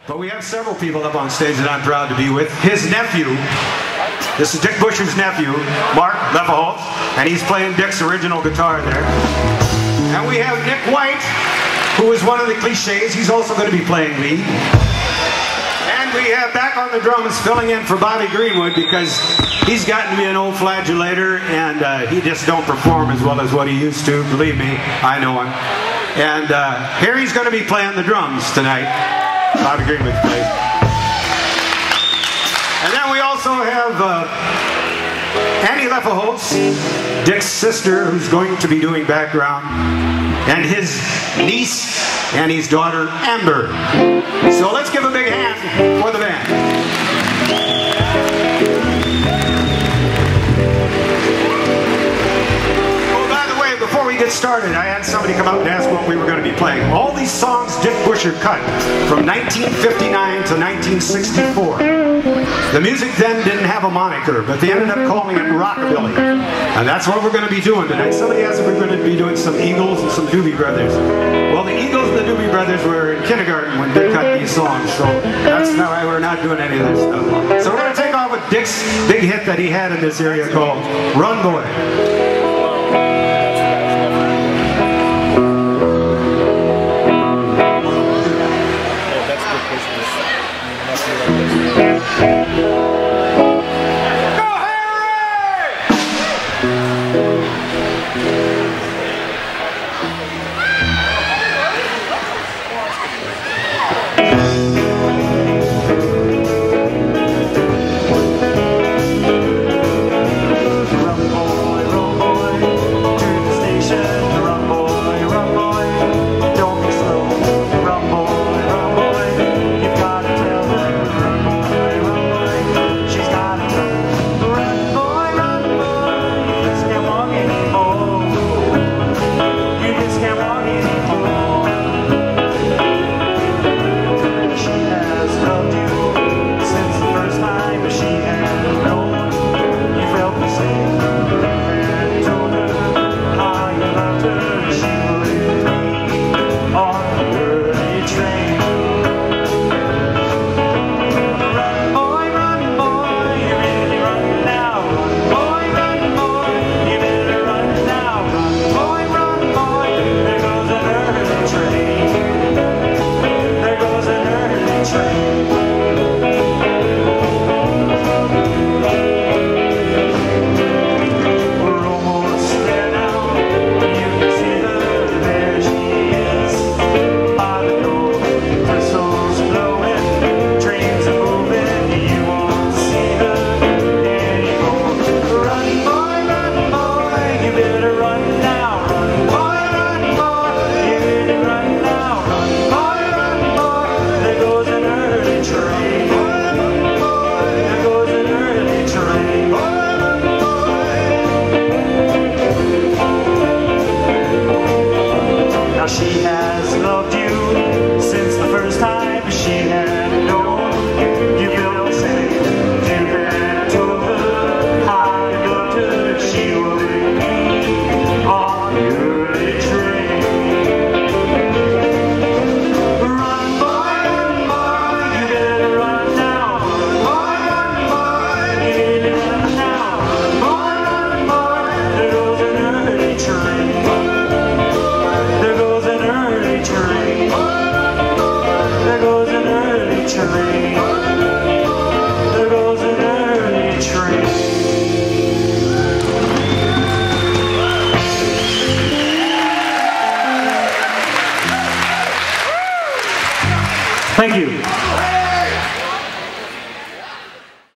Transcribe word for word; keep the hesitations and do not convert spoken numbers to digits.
But we have several people up on stage that I'm proud to be with. His nephew, this is Dick Buscher's nephew, Mark Leffelholtz, and he's playing Dick's original guitar there. And we have Nick White, who is one of the Clichés. He's also going to be playing lead. And we have back on the drums filling in for Bobby Greenwood because he's gotten to be an old flagellator and uh, he just don't perform as well as what he used to. Believe me, I know him. And uh, here he's going to be playing the drums tonight. Bobby Greenwood plays. And then we also have uh, Annie Leffelholtz, Dick's sister, who's going to be doing background, and his niece, Annie's daughter, Amber. So let's give a big hand for the band. Before we get started, I had somebody come out and ask what we were going to be playing. All these songs Dick Buscher cut from nineteen fifty-nine to nineteen sixty-four. The music then didn't have a moniker, but they ended up calling it rockabilly. And that's what we're going to be doing tonight. Somebody asked if we're going to be doing some Eagles and some Doobie Brothers. Well, the Eagles and the Doobie Brothers were in kindergarten when Dick cut these songs, so that's why we're not doing any of this stuff. So we're going to take off with Dick's big hit that he had in this area called Run Boy. Thank you.